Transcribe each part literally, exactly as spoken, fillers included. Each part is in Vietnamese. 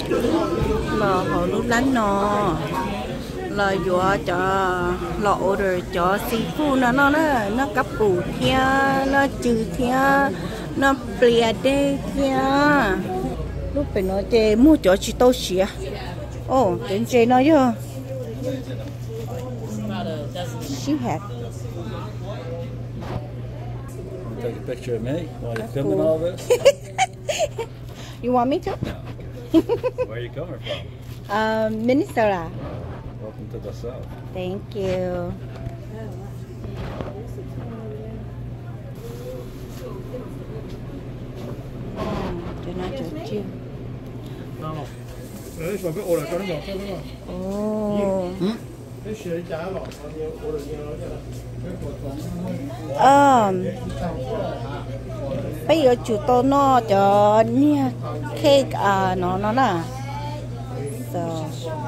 là họ lúc lánh nó là vừa cho lọ order cho seafood nó nó nó nó cấp bù thia nó trừ thia nó bìa đê thia lúc phải nói chơi mua cho chị tôi xía ô đến chơi nó chứ she had take a picture of me while you're filming all this. You want me to? Where are you coming from? Um, Minnesota. Welcome to the South. Thank you. Cho nó cho chiêu. Đấy, rồi cái ô là cho nó ngọt thôi. Ồ. Cái sữa chả lọt bao nhiêu ô là Ờ. Bây giờ chủ tôi nó cho nha cake à nó nó nè. So.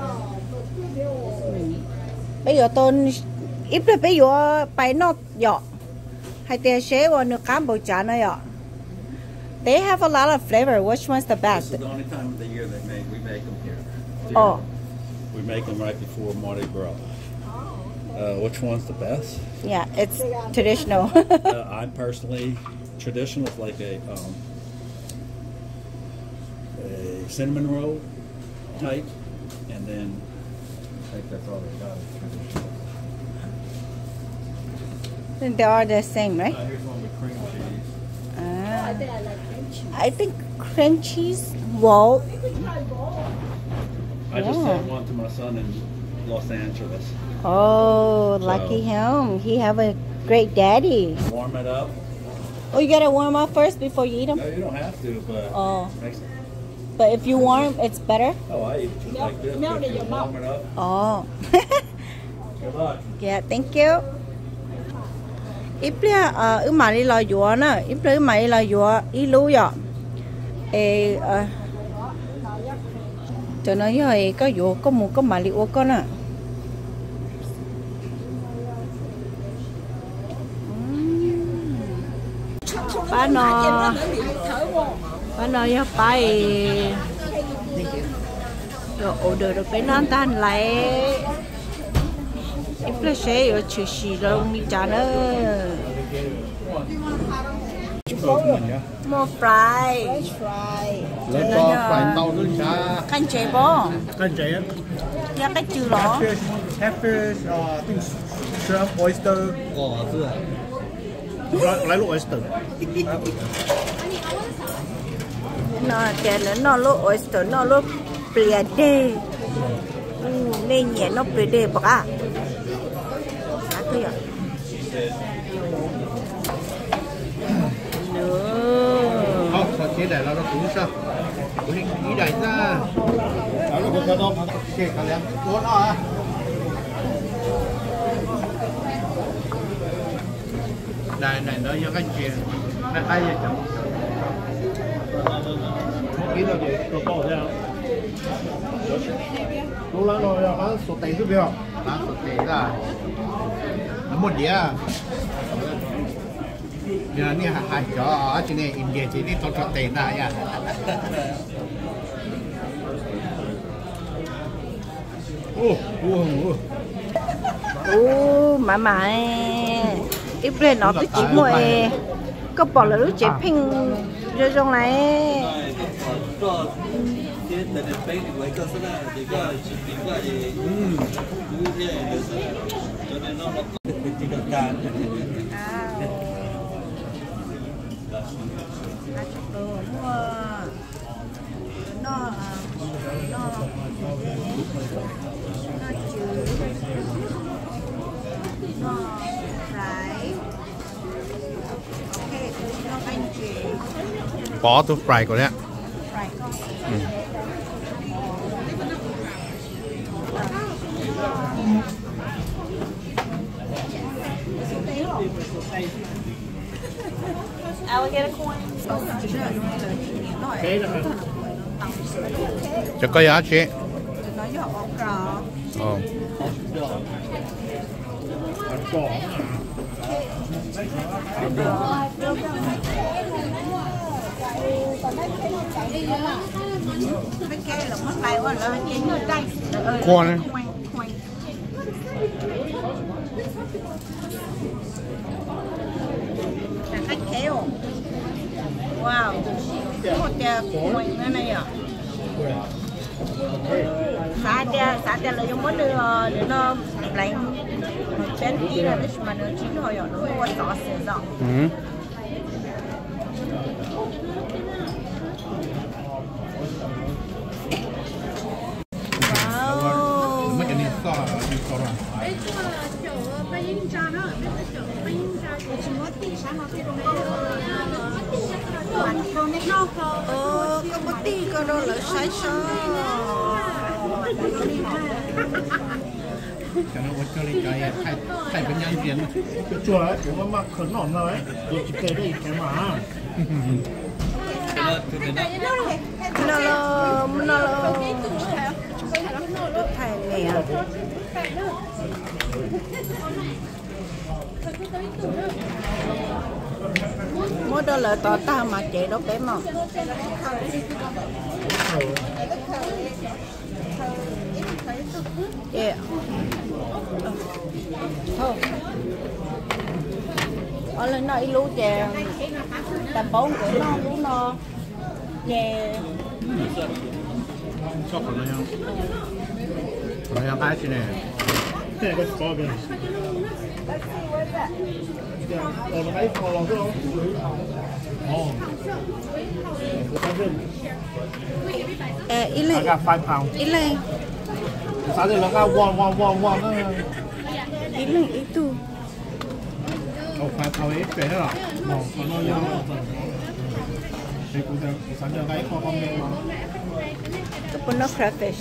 Bây giờ tôi ít là bây giờ bài nó dọ hay tiền chế vào nước cam bột chả nó dọ. They have a lot of flavor. Which one's the best? This is the only time of the year they make we make them here. Oh. We make them right before Mardi Gras. Uh, which one's the best? Yeah, it's traditional. uh, I'm personally traditional is like a um, a cinnamon roll type, and then I think that's all they got. They are the same, right? Uh, here's one with cream cheese. Ah. I think cream cheese. Well, I just Yeah. sent one to my son in Los Angeles. oh, lucky him. He have a great daddy. Warm it up. Oh, you gotta warm up first before you eat them. No, you don't have to, but Oh, makes, but if you warm, it's better. oh, I eat it just like this. But if you warm it up. Oh. Good luck. Yeah, thank you. Ít bia à, ứ mà đi lo dùa nè, ít bia mà đi lo dùa, ít lú vậy. Ê, à, cho nó rồi có dùa có một có mà đi uống con nè. Ba nó, ba nó cho bay, rồi order được cái nón tan lại. Ít là sẽ ở chữ xì đâu mi chả nữa. More fry. Lên to phải tàu nước chả. Canh chế bò. Canh chảy á. Giá cái chữ đó. Catfish, uh, I think shrimp, oyster. Oh, good. Lấy lấy lỗ oyster. Nó chè nó nó lô oyster nó lô bìa đê. Nên nhẹ nó bìa đê bạc à. Sao thế ạ? Không, sao chế để nó nó cũng sao? Cái ý đại ra. Đó là cái đó. Ok, cái này. Cuốn nó à. Này này nó do cái chuyện. Nó hay vậy chứ. Cái đó để có bao nhiêu? Lúc đó nó bán sốt tây giúp không? Bán sốt tây là nó một đĩa. Giờ này hai chỗ ở trên này India chỉ đi tốt sốt tây ra nha. Ô, ô, ô. Ô, mà mà ít bữa nó cứ chỉ mua có bỏ là lúc chế pin rồi trong này. Bỏ tôi fry của đấy. Ừ. Cho có giá chị. Ờ. cái cây là mất lại quá là trên người đây Khoan này. là cách khéo wow một cái quỳnh này này à xả ra xả ra là dùng mất đưa để nó lạnh bên kia là để mà nó chín rồi nó có sauce rồi Ừ. wow Mấy cái này so là đi so rồi. ờ có một tí có đâu là sai sao Cho nó có cho lên cái thay thay cái nhân viên. cái chùa ấy chúng nó mặc khẩn nỏn rồi ấy tôi chỉ kể đây cái mà nó là nó là thầy mẹ mỗi đó là tỏ ta mà chạy đó bé mà yeah thôi ở lên nó lú chè tầm bốn của nó lú nó chè So còn nó không? Còn nó cái gì này? cái này có có bên ờ nó ấy còn lòng cái không Ồ. à ít I lên got five pounds ít lên sáng giờ nó ra one one one one đó ít lên ít tu Ồ, phải thao ấy về hết rồi. mà còn nó nhau thì cũng được sáng giờ cái có con bên mà cái nó crayfish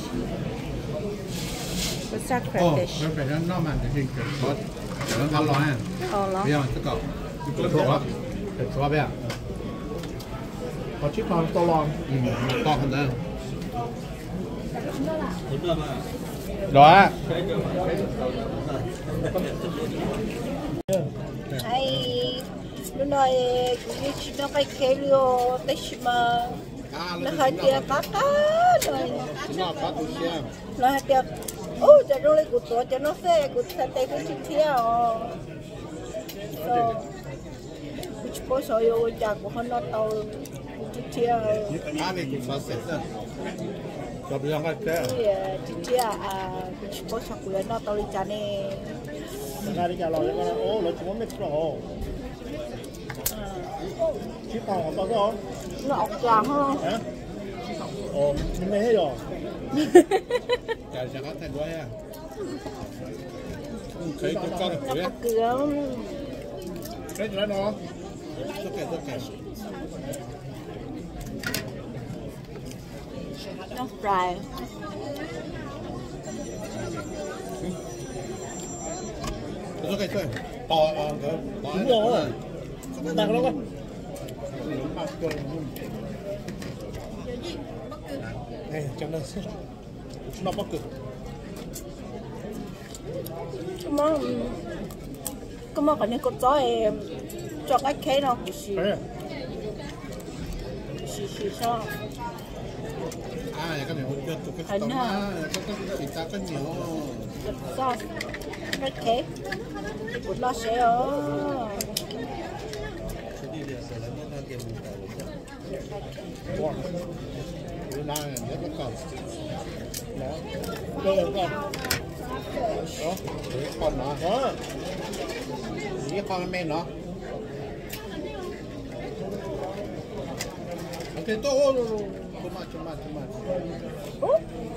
cái xác Ồ, crayfish nó phải nó mà để hình cái có để nó ngon lắm. ờ lắm Bây giờ tất cả cái thuộc đó. Cái thuộc bây giờ. có chiếc con to lon Ừ, to hơn đấy. Đó. hay nó nói cái gì nó phải kêu liệu tới mà nó hay tiệt tát rồi Nó bắt được chưa? nó hay tiệt ô cho nó lấy cột tổ cho nó xe cột xe tay cái chiếc theo so which post are youจากcủa nó tàu chiếc theo À, này cũng sao sẽ rồi. Gặp được cái cái. chiếc theo à which post của nó tàu đi chane ra đi cả lò cho con ô nó chúng nó mệt rồi chiếc con to đó nó ọc tròn không hả ồ mình mới hết rồi Chả chả có thành đuôi à. Thấy cũng con được nó đấy. có cửa cái gì đó nó Tất cả tất cả. nó fry Tất cả chơi. To ờ cái. đúng rồi đặt nó con này chẳng là nó bắt cực mà có mà còn những con chó em cho cái khế nó xì đấy xì xì sao À, cái này hút cho cái tôm á, có cái thịt ta có nhiều. sao cái khế của nó sẽ ở wow Bữa nay rất là còn. đó đây là con Đó, cái con nó. đó Cái con men nó. Ok, tốt. Too much, too much, too much.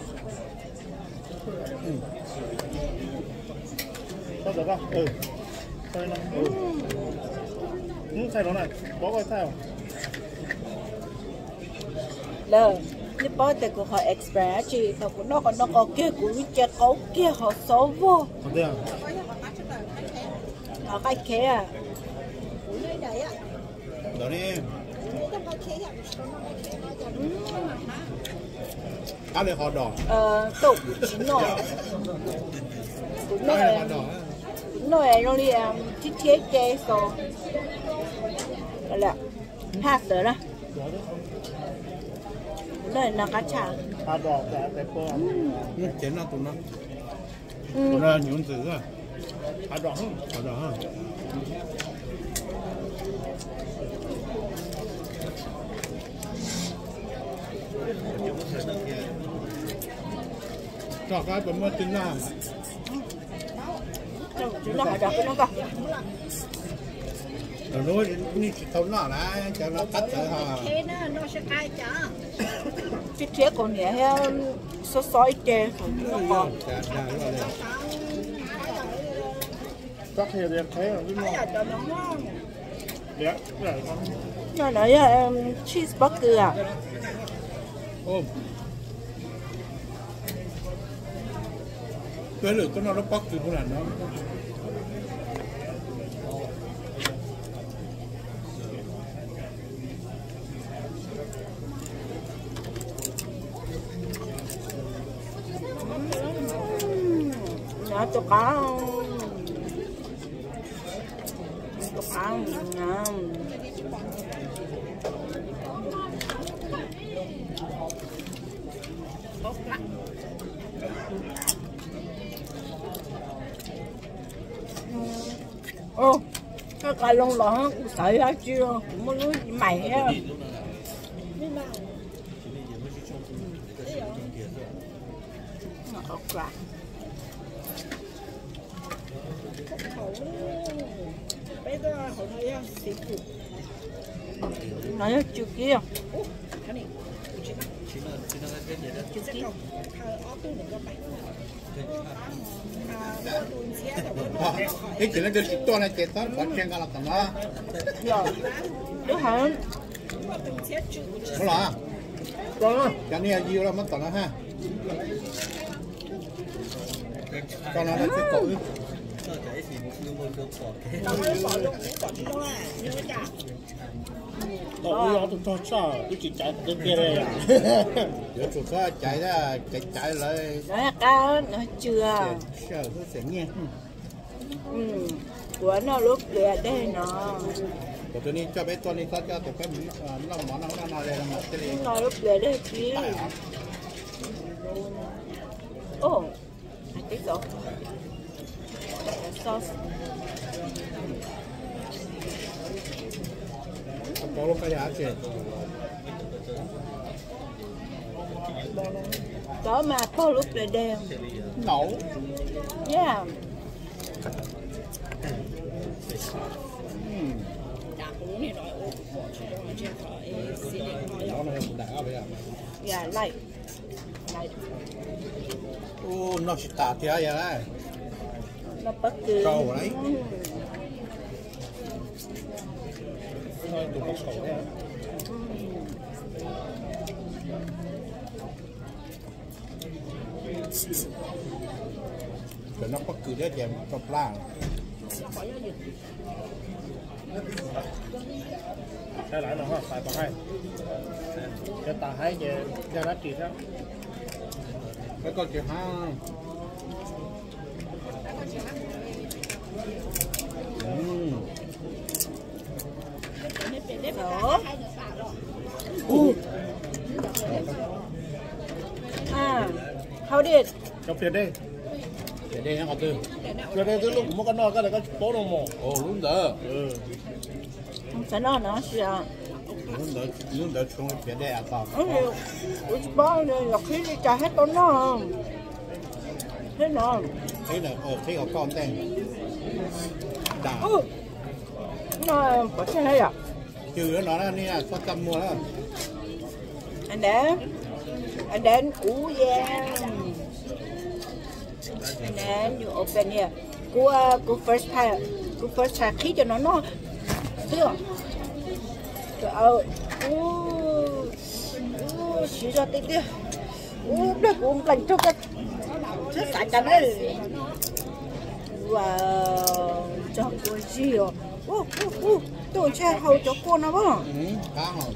sao được không ừ sao nó ừ ừ xay nó này bó coi sao lờ như bao giờ của họ expert chị tao của nó còn nó có kia của cái chè cấu kia họ xấu vô còn đây à họ cái khế à Đó đi. Cá này họ đỏ. ờ tụ chín nồi cũng Cá nói này họ đỏ. cũng nói nó đi làm thiết kế chè số là hát rồi đó đây là cá chả. Hạt đỏ cả pepper. nó chén nó tụi nó Ừ. tụi nó nhún dữ à Hạt đỏ hơn. ở đó ha cho cái bấm mất tính nào Chúng nó hạt đỏ cái nó cơ. rồi nói đi thâu nó lại cho nó cắt rồi ha thế nó nó sẽ cay chả Cái thiết còn nhẹ ha sói sói chè nó còn. Chà, chà, đúng rồi đây. Các thịt đẹp thế là rất ngon. cho nó ngon Đẹp, đẹp lắm. Nó nói um, cheeseburger à. ôm cái lửa có nó nó bắc từ là nó Nó cho cá. Cho cá ngon. Ô, cái cá lông lỏng sợi ra chưa? Cũng muốn nuôi mày á. Ngọt quá. bây giờ hồi nay á xí phụ Nói chưa kia. cái này chứ sẽ không thờ ốp tôi đừng có bánh à đun xe rồi cái chuyện nó được to này chết tao phải khen cái là tao nó Rồi. Đúng hả? đun xe chữ có là Đó. cái này nhiều lắm mất tao nó ha cho nó là cái cậu tao mới bỏ luôn cái quả đó à như cái chả Tao bây giờ tôi cho sao, tôi chỉ chạy tới kia đây à. giờ tụi nó chạy ra chạy chạy lại Nói là cá nó chưa. sợ nó sẽ nghe Ừ. Của nó lúc kìa đây nó. của tôi đi cho bé tôi đi cho cho tụi cái nó món nó nó đây là một cái gì Nó lúc kìa đây kia. Ồ. I think so. The sauce. có lúc cái giá tiền Đó mà có lúc kìa đen. nấu Yeah. đã uống này rồi uống bỏ cho nó trên khỏi xí này nó này đã bây giờ Yeah, like. Like. ô nó sẽ tạt thì ai vậy Nó bất cứ. Trâu đấy. Thôi, tụi nó sầu thế à. rồi nó có cử đấy thì cho lang Cái lại nó ha, phải bằng hai. Cái tà hai về ra lá trị đó. cái con kiểu ha Đó. Uh. À, how did? Trong phía đây. để đây nó có từ Phía đây từ lúc một cái nọ cái này có bố đồng mồ. ồ đúng rồi Ừ. Không phải nó nó sẽ. đúng rồi đúng rồi xuống phía đây à tao Ừ, ủa chứ bó này là khi đi trả hết tốn nó. Thế nó. thấy là ờ thấy có con tên đã Ừ. Nó có xe hay à? trừ nó làนี่là tâm mua đó And then, and then, oh yeah. And then you open here. Cô, cô first time, cô first time khi cho nó nó, chưa? Trời ơi, oh, oh, xí ra tí tí. Oh, đây cũng lành cho cái, chết sạch cả đấy. Wow, cho cô gì à? Oh, oh, oh, tôi chơi hầu cho cô nào không? ừ khá hồn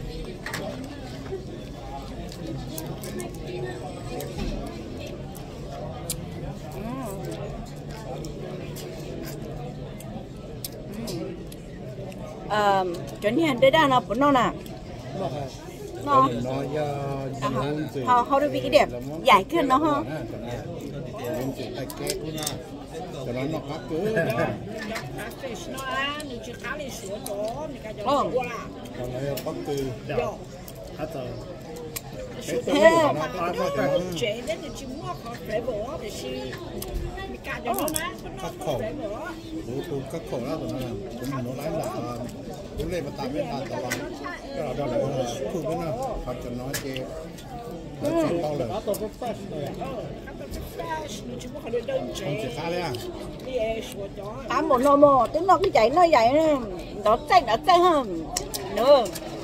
Um, cho nên đây là nó nó nè. nó nó giờ họ họ được bị đẹp giải kia nó ha lên chỉ tay két thôi na cho nó nó cắt cứ nó á mình chỉ khá lên sửa chỗ mình cái Ờ. chỗ là còn này cắt từ Hát giờ thế chế đến thì chỉ mua khó phải bỏ để xí mình cả cho nó ná nó không phải bỏ đủ đủ cắt khổ đó rồi nó cũng nó lái là cũng lên mà tạm bên tạm tạm cái đó đó là khu bên nào họ cho nó chơi nó chỉ bao lời nó tôi có fresh rồi mình chỉ mua khó đơn không chỉ chế khá đấy à đi sửa chỗ à một nồi mò tính nó cái chạy nó vậy nè nó chạy nó chạy hơn nữa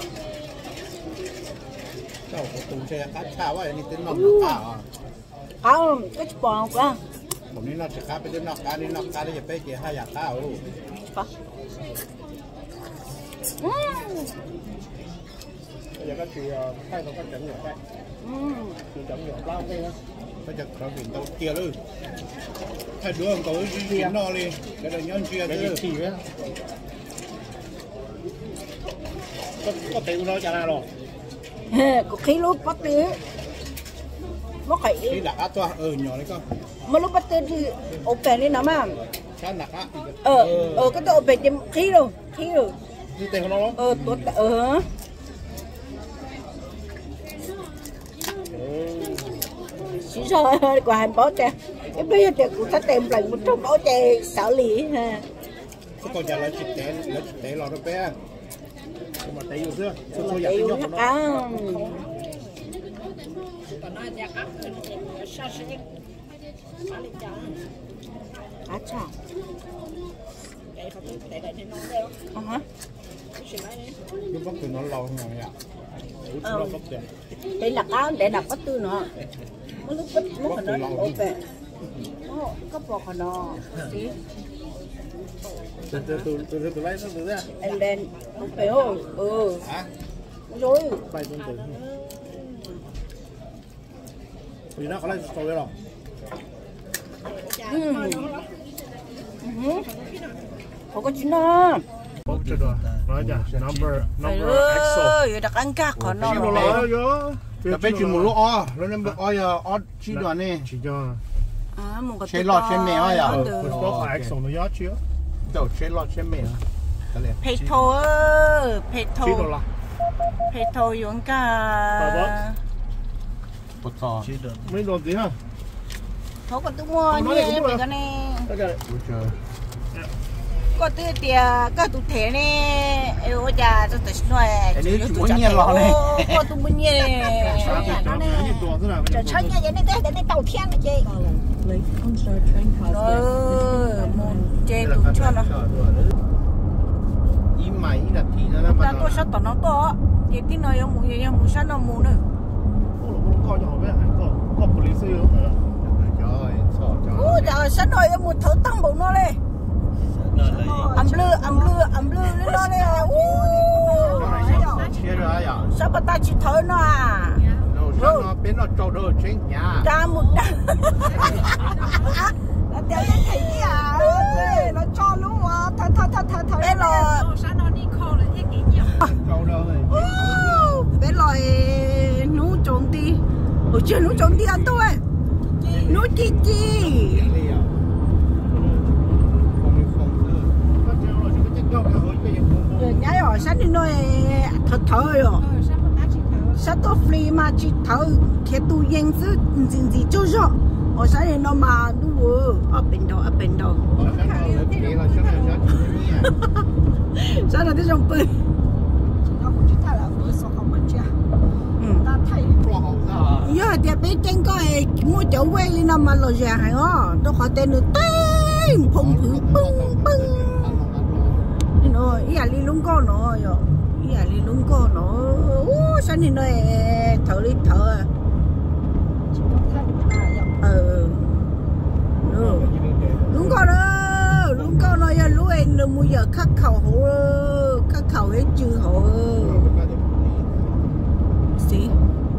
cháu có tùng chơi cắt chảo vậy nên tính nòng nó à không cái bò quá một ní nó chỉ khá bên nó cá ní nó cá đấy phải kia hai giặc cá luôn bây giờ các chị thay nó có chấm nhỏ đây chị chấm nhỏ lao đây á bây giờ có biển tàu kia luôn thay đứa ông tàu gì nó đi cái đó nhân chia cái cái gì chỉ á có có tiền nó trả ra rồi có khi lúc bắt tứ nó cái phải đặc á toa ừ nhỏ đấy con mà lúc bắt tứ thì ốp bèn đi nó mà sao đặc á ờ ờ cái tôi ốp bèn chấm khí rồi khí rồi đi tiền của nó đó ờ tốt ờ chỉ sao quả hành bó chè cái bây giờ chè cũng thắt tem lần một trong bó chè xảo lý ha cái con nhà lấy chích té lấy chích té lò nó bé mà tay yêu xưa số số giặc yêu nhóc nó nó à còn nó nhà áp thì sao sẽ sao đi chả à chà để không để để nó đâu ờ hả xin lỗi đi cái bắp từ nó lâu rồi ạ nó có tiền đây là cá để đặt bắt tư nó nó lúc bắt nó phải nó ốp bèn nó có bò còn nó gì từ từ từ từ từ lấy từ ra and then không phải không ừ hả rồi bay từ từ vì nó có lấy sôi rồi ừ không có chuyện đó bốc chưa được nói chả number phải number exo ơi đặt ăn cá còn nó nó rồi nói vô là phải chịu một lỗ o nó nên o giờ o chi đoạn này chỉ cho à một cái chế lọt chế mèo ấy à cái bốc là exo nó giá chưa đâu chế lọt chế mèo pet thô pet chỉ đồ thô là pet thô dùng cả bột cò mấy đồ gì hả thô có tôi mua nhé cái cái này cái này bột trời có tôi tiền có tôi thế này ôi cha tôi tôi nói cái này muốn nhiên lọ này có tôi muốn nhiên nó này chờ chơi nhà vậy này cái này tàu thiên này chị rồi một chế tụ cho nó ý mày là thì nó là ta tôi sao tao nó to thì tí nói ông mua gì mua sao nó mua nữa coi cho họ biết có có police không trời sợ trời ôi trời sao nói ông mua thử tăng bụng nó đi âm lư âm lư âm lư lên nó đi chia ra à sao bà ta chỉ thử nó à rồi nó bên nó trâu đồ trên nhà ra một đằng nó đeo lên thấy gì à nó cho luôn mà thật thật thật thật thật bên là sao nó đi khô là thế kỷ nhiều trâu đâu rồi bên loại nấu trộn đi hồi chưa nấu trộn đi ăn thôi nấu chi chi rồi nhái rồi sáng đi nói thật thở rồi sao tôi free mà chỉ thở khi tôi yên chứ gì gì cho rõ ở sáng đi nó mà đủ ở bên đó ở bên đó sao là cái dòng bơi giờ thì bên trên coi mua chỗ quay lên nó mà lò già hay không tôi khỏi tên được tay phồng thử bưng bưng nó ý là đi lúng con nó rồi ý là đi lúng con nó ô sao thì nó thở đi thở ờ lúng con đó lúng con nó giờ lú em nó mua giờ khắc khẩu hộ khắc khẩu hết chữ hộ gì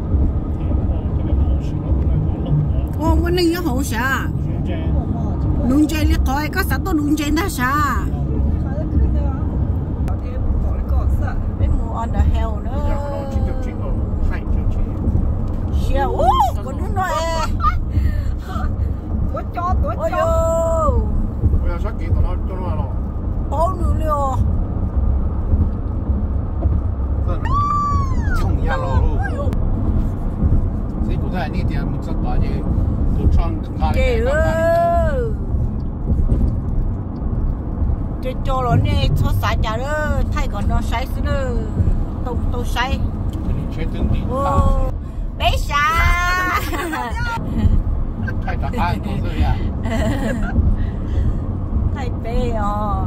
ô cái này nó hậu sao nung chơi lấy coi có sao tôi nung chơi nó sao bên mua on the hell nữa à ô còn đứa nói tôi cho tôi ôi cho yo bây giờ sách kỹ tao nói cho nó rồi bố nữa liều 冲一下路路。所以不在那点，我们这把的都穿哪里 kì 哪里。 ơi cho cho nó nè cho sai chả đó thay còn nó sai xí nữa tôi tôi sai 你确定你 ô bé sa 太大爱都这样。 thay bé à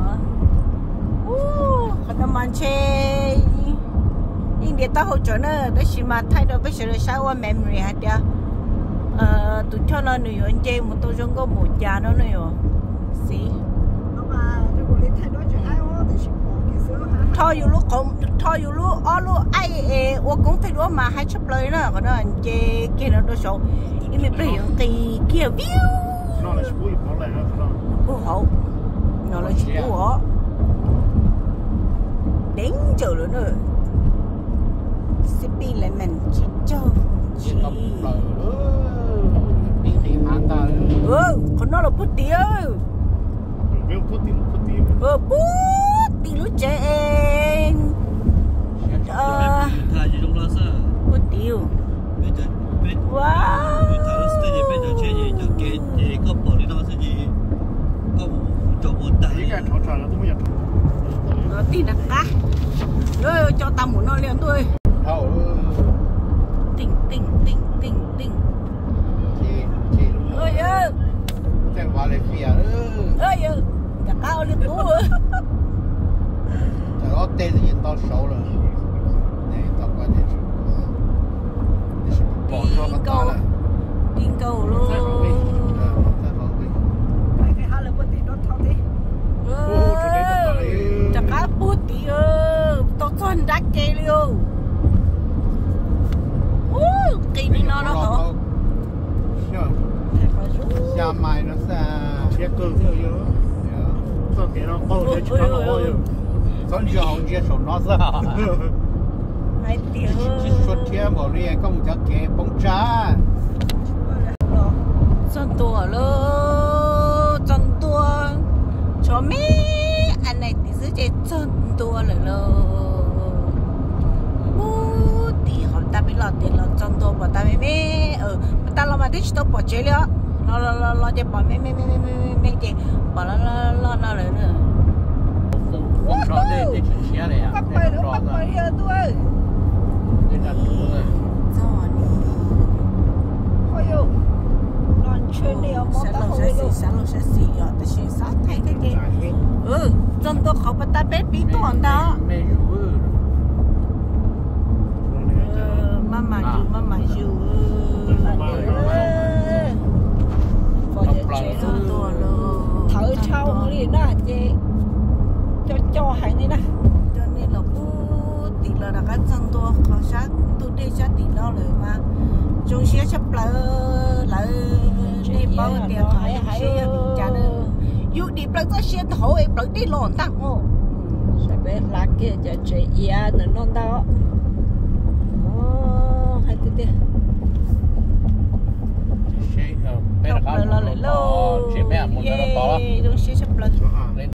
ô còn nó mang chơi nhưng để tao hỗ trợ nữa đó chỉ mà thay đổi bây giờ là sao qua memory hả dia ờ tụi cho nó nữa anh chơi một tôi trong có một nhà nó nữa xí mà如果你睇到就哎我哋全部嘅時候嚇 thôi dù lúc cũng thôi dù lúc ở lúc ai ê tôi cũng thấy đó mà hai chấp lời nữa còn nó anh chơi kia nó đồ số nhưng mà bây giờ thì kia view nó là bùi bỏ lại nó nó bố hậu nó là chỉ bố hậu đến giờ rồi nữa Sippy lemon chỉ cho chỉ đi tìm ăn ta. ừ còn nó là bút tía biết phút tiền phút tiền ừ bút tía lúc trẻ ờ Thay gì trong đó sao? bút tía Bây giờ bây wow bây giờ cái gì bây giờ chơi gì cho cái gì có bỏ đi nó sẽ gì có cho một cái tay cái thọ trò là tôi mới nhận ờ tía đặc cá rồi cho tao muốn nó liền thôi Đâu. tỉnh tỉnh tỉnh tỉnh tỉnh Chị chị. ơi ơi Trên qua lại phía đó. ơi ơi đặc cá liên tú ơi Đó tên gì tao xấu rồi. Này tao qua đây. Đi bỏ cho nó ta lại. điên cầu luôn cái hai là bữa thì nó thao đi chắc cá bút tí ơ tao còn đắt kê liêu kỳ đi nó nó hả Xa mai nó xa. cái cơ theo yếu sao cái nó bao nhiêu chỉ nó bao nhiêu Con giờ không chia sổ nó ra. hai tiếng Chỉ suốt thiên bảo đi công cho kế bóng trá. chân tua lơ chân tua cho mẹ anh này thì giữ chơi chân tua rồi lơ bút tí họ ta biết là tiền là chân tua bỏ ta mẹ mẹ ừ ta lo mà thích tao bỏ chơi nữa lo lo lo lo chơi bỏ mẹ mẹ mẹ mẹ mẹ mẹ chơi bỏ lo lo lo nó rồi nữa Bóng trá đây để chuyển xe này à. bắt bay nữa bắt bay nữa tôi Đây là chú rồi. ôi yo non chơi này ông sẽ ta lâu không sẽ biết xì đâu sẽ lâu sẽ xì ở tại sao sát thay cái gì ừ chân tuaเขาbắt ta bé bí toàn đó Mê dù ư. mama ju mama ju có thể chơi chân tua luôn thở trâu đi đó chị cho cho hay này nè cho nên là bố tỷ là đã cắt chân tua khó sát tôi đi sát tỷ đó rồi mà chúng sẽ sắp lại lại đi bao tiền hay hay trả nữa dù đi bao giờ sẽ thấu em bao đi lòn tặng ô sẽ biết là kia cho chơi ia nữa non đó ô hay tí tí Chị, ờ, bây giờ không các là bạn lại có- chị mẹ muốn cho nó to lắm. chúng sẽ sắp lại